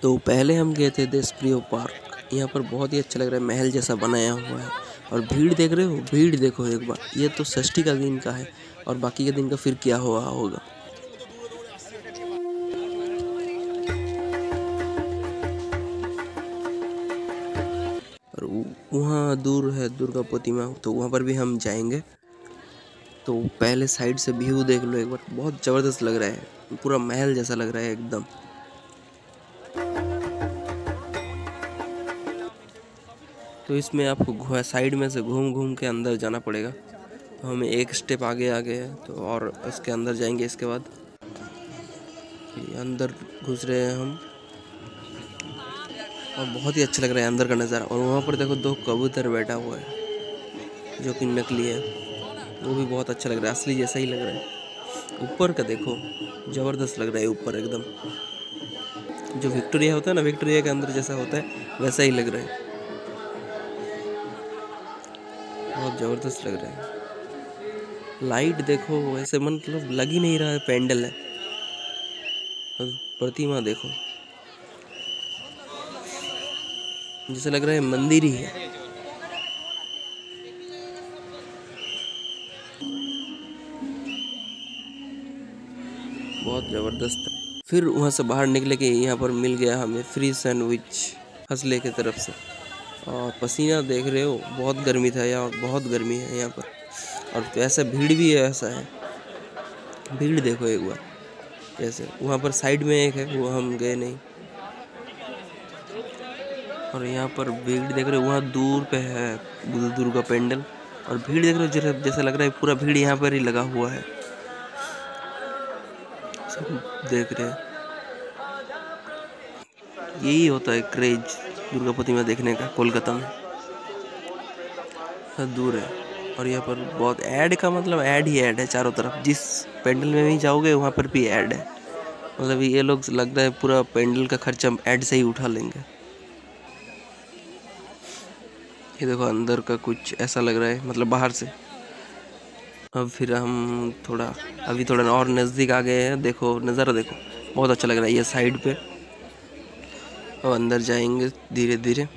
तो पहले हम गए थे देशप्रियो पार्क। यहाँ पर बहुत ही अच्छा लग रहा है, महल जैसा बनाया हुआ है। और भीड़ देख रहे हो, भीड़ देखो एक बार। ये तो षष्ठी का दिन का है और बाकी के दिन का फिर क्या हुआ होगा। और वहाँ दूर है दुर्गा प्रतिमा, तो वहाँ पर भी हम जाएंगे। तो पहले साइड से व्यू देख लो एक बार, बहुत ज़बरदस्त लग रहा है, पूरा महल जैसा लग रहा है एकदम। तो इसमें आपको साइड में से घूम घूम के अंदर जाना पड़ेगा। तो हमें एक स्टेप आगे आ गए हैं, तो और इसके अंदर जाएंगे। इसके बाद अंदर घुस रहे हैं हम और बहुत ही अच्छा लग रहा है अंदर का नज़ारा। और वहाँ पर देखो 2 कबूतर बैठा हुआ है जो कि नकली है, वो भी बहुत अच्छा लग रहा है, असली जैसा ही लग रहा है। ऊपर का देखो, ज़बरदस्त लग रहा है ऊपर एकदम, जो विक्टोरिया होता है ना, विक्टोरिया के अंदर जैसा होता है वैसा ही लग रहा है, बहुत ज़बरदस्त लग रहा है। लाइट देखो, वैसे मतलब लग ही नहीं रहा है पेंडल है। और प्रतिमा देखो, जैसे लग रहा है मंदिर ही है। बहुत ज़बरदस्त। फिर वहाँ से बाहर निकले कि यहाँ पर मिल गया हमें फ्री सैंडविच हंसले की तरफ से। और पसीना देख रहे हो, बहुत गर्मी था यहाँ, बहुत गर्मी है यहाँ पर। और ऐसा भीड़ भी है, ऐसा है भीड़ देखो एक बार कैसे। वहाँ पर साइड में एक है, वो हम गए नहीं। और यहाँ पर भीड़ देख रहे हो, वहाँ दूर पे है दुर्गा पेंडल। और भीड़ देख रहे हो, जैसा लग रहा है पूरा भीड़ यहाँ पर ही लगा हुआ है, सब देख रहे हैं। यही होता है क्रेज दुर्गा प्रतिमा देखने का कोलकाता में। बहुत दूर है और यहाँ पर बहुत ऐड का मतलब ऐड ही ऐड है चारों तरफ। जिस पेंडल में भी जाओगे वहाँ पर भी ऐड है। मतलब ये लोग लगता है पूरा पेंडल का खर्चा ऐड से ही उठा लेंगे। ये देखो अंदर का कुछ ऐसा लग रहा है, मतलब बाहर से। अब फिर हम अभी थोड़ा और नज़दीक आ गए हैं। देखो नज़ारा देखो, बहुत अच्छा लग रहा है ये साइड पे। अब अंदर जाएंगे धीरे धीरे।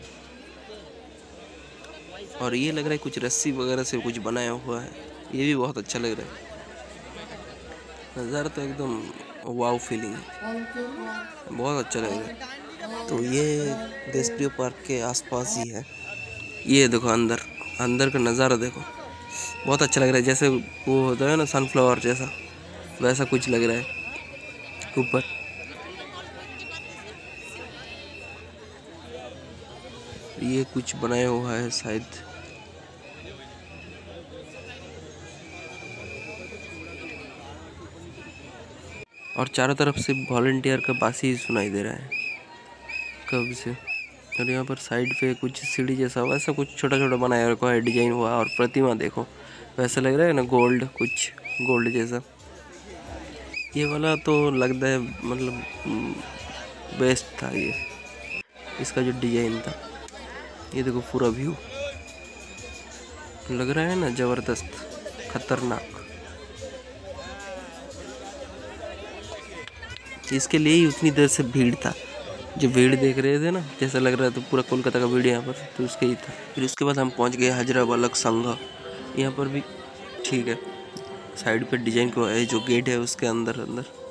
और ये लग रहा है कुछ रस्सी वगैरह से कुछ बनाया हुआ है, ये भी बहुत अच्छा लग रहा है। नज़ारा तो एकदम वाव फीलिंग है, बहुत अच्छा लग रहा है। तो ये देशप्रियो पार्क के आसपास ही है। ये देखो अंदर का नज़ारा देखो, बहुत अच्छा लग रहा है। जैसे वो होता है ना सनफ्लावर जैसा, वैसा कुछ लग रहा है ऊपर। ये कुछ बनाया हुआ है शायद। और चारों तरफ से वॉलंटियर का बासी ही सुनाई दे रहा है कब से। और यहाँ पर साइड पे कुछ सीढ़ी जैसा वैसा कुछ छोटा छोटा बनाया रखा है, डिजाइन हुआ। और प्रतिमा देखो, वैसा लग रहा है ना गोल्ड, कुछ गोल्ड जैसा। ये वाला तो लगता है मतलब बेस्ट था ये, इसका जो डिजाइन था। ये देखो पूरा व्यू लग रहा है ना जबरदस्त, खतरनाक। इसके लिए ही उतनी देर से भीड़ था। जो भीड़ देख रहे थे ना, जैसा लग रहा था पूरा कोलकाता का भीड़ यहाँ पर, तो उसके ही था। फिर उसके बाद हम पहुँच गए हजराबालक संघ। यहाँ पर भी ठीक है, साइड पे डिजाइन को है, जो गेट है उसके अंदर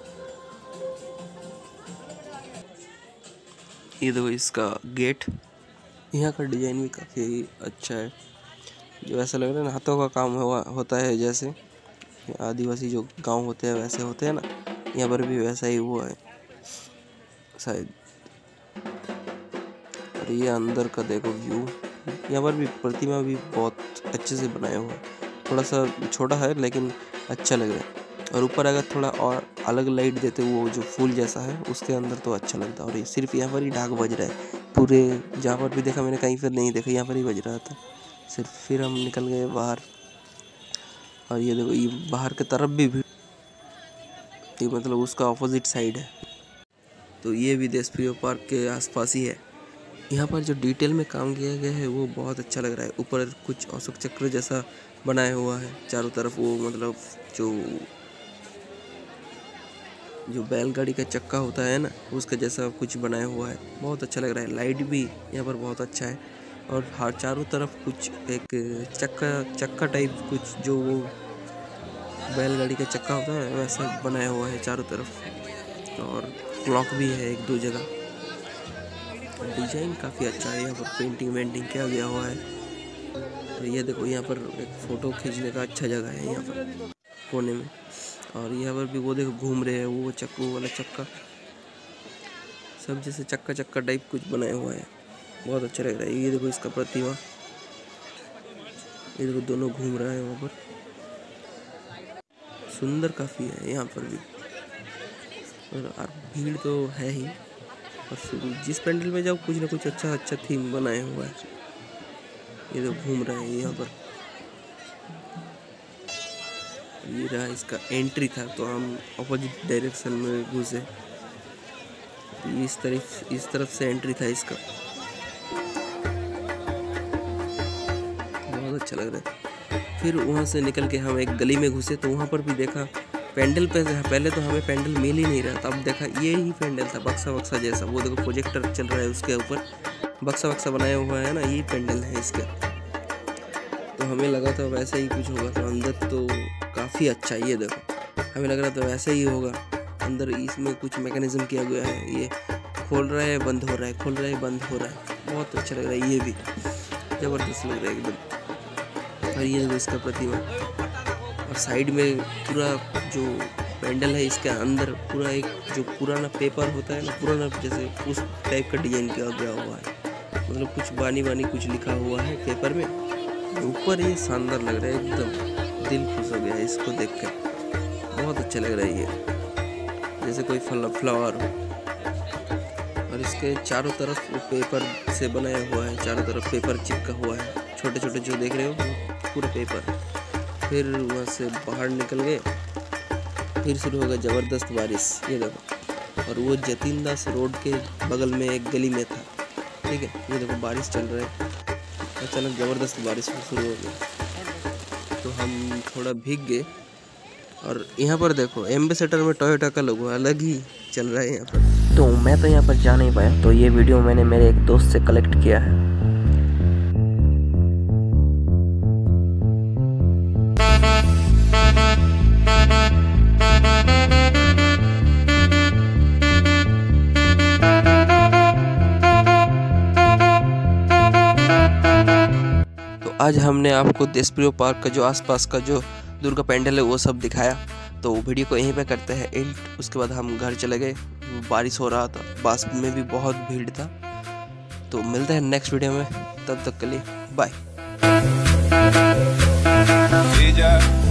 ये देखो इसका गेट। यहाँ का डिजाइन भी काफ़ी अच्छा है, जो ऐसा लग रहा है ना हाथों का काम होता है। जैसे आदिवासी जो गांव होते हैं वैसे होते हैं ना, यहाँ पर भी वैसा ही हुआ है शायद। और ये अंदर का देखो व्यू, यहाँ पर भी प्रतिमा भी बहुत अच्छे से बनाया हुआ है। थोड़ा सा छोटा है लेकिन अच्छा लग रहा है। और ऊपर अगर थोड़ा और अलग लाइट देते, वो जो फूल जैसा है उसके अंदर, तो अच्छा लगता। और ये सिर्फ यहाँ पर ही ढाक बज रहा है, पूरे जहाँ पर भी देखा मैंने कहीं पर नहीं देखा, यहाँ पर ही बज रहा था सिर्फ। फिर हम निकल गए बाहर। और ये देखो ये बाहर की तरफ भी भीड़, ये मतलब उसका ऑपोजिट साइड है। तो ये भी देशप्रियो पार्क के आसपास ही है। यहाँ पर जो डिटेल में काम किया गया है वो बहुत अच्छा लग रहा है। ऊपर कुछ अशोक चक्र जैसा बनाया हुआ है चारों तरफ, वो मतलब जो जो बैलगाड़ी का चक्का होता है ना, उसका जैसा कुछ बनाया हुआ है, बहुत अच्छा लग रहा है। लाइट भी यहाँ पर बहुत अच्छा है और हर चारों तरफ कुछ एक चक्का टाइप कुछ जो वो बैलगाड़ी का चक्का होता है वैसा बनाया हुआ है चारों तरफ। और क्लॉक भी है एक दो जगह। डिजाइन काफ़ी अच्छा है, यहाँ पर पेंटिंग वेंटिंग किया गया हुआ है। और ये देखो यहाँ पर एक फ़ोटो खींचने का अच्छा जगह है यहाँ पर कोने में। और यहाँ पर भी वो देखो घूम रहे हैं वो चक्कू वाला चक्का, सब जैसे चक्का टाइप कुछ बनाया हुआ है, बहुत अच्छा लग रहा है। ये देखो इसका प्रतिमा, ये देखो दोनों घूम रहा है वहाँ पर, सुंदर काफ़ी है यहाँ पर भी। और भीड़ तो है ही, और जिस पेंडल में जाओ कुछ ना कुछ अच्छा थीम बनाया हुआ है। ये तो घूम रहा है यहाँ पर। ये रहा इसका एंट्री था, तो हम अपोजिट डायरेक्शन में घुसे। इस तरफ से एंट्री था इसका, बहुत अच्छा लग रहा है। फिर वहाँ से निकल के हम एक गली में घुसे, तो वहाँ पर भी देखा पेंडल पे। पहले तो हमें पेंडल मिल ही नहीं रहा था, अब देखा ये ही पेंडल था, बक्सा जैसा। वो देखो प्रोजेक्टर चल रहा है उसके ऊपर, बक्सा बनाया हुआ है ना, यही पेंडल है इसका। तो हमें लगा था वैसे ही कुछ होगा, तो अंदर तो काफ़ी अच्छा है। ये देखो हमें लग रहा था वैसे ही होगा। अंदर इसमें कुछ मैकेनिज्म किया गया है, ये खोल रहा है बंद हो रहा है, खोल रहा है बंद हो रहा है, बहुत अच्छा लग रहा है। ये भी ज़बरदस्त लग रहा है एकदम। और ये देखो इसका प्रतिमा, और साइड में पूरा जो पेंडल है इसके अंदर पूरा एक जो पुराना पेपर होता है ना, पुराना जैसे उस टाइप का डिजाइन किया गया हुआ है। मतलब कुछ बानी कुछ लिखा हुआ है पेपर में ऊपर। ये शानदार लग रहा है एकदम, दिल खुश हो गया है इसको देख कर, बहुत अच्छा लग रहा है ये, जैसे कोई फ्लावर हो। और इसके चारों तरफ वो पेपर से बनाया हुआ है, चारों तरफ पेपर चिपका हुआ है, छोटे जो देख रहे हो पूरा पेपर। फिर वहाँ से बाहर निकल गए, फिर शुरू हो गया ज़बरदस्त बारिश। ये देखो, और वो जतिन दास रोड के बगल में एक गली में था, ठीक है। ये देखो बारिश चल रहा है, अचानक ज़बरदस्त बारिश शुरू हो गई, तो हम थोड़ा भीग गए। और यहाँ पर देखो एम्बेसडर में टोयोटा का लोगो अलग ही चल रहा है यहाँ पर। तो मैं तो यहाँ पर जा नहीं पाया, तो ये वीडियो मैंने मेरे एक दोस्त से कलेक्ट किया है। आज हमने आपको देशप्रिय पार्क का जो आसपास का जो दुर्गा पेंडल है वो सब दिखाया। तो वीडियो को यहीं पे करते हैं एंड। उसके बाद हम घर चले गए, बारिश हो रहा था, बस में भी बहुत भीड़ था। तो मिलते हैं नेक्स्ट वीडियो में, तब तक के लिए बाय।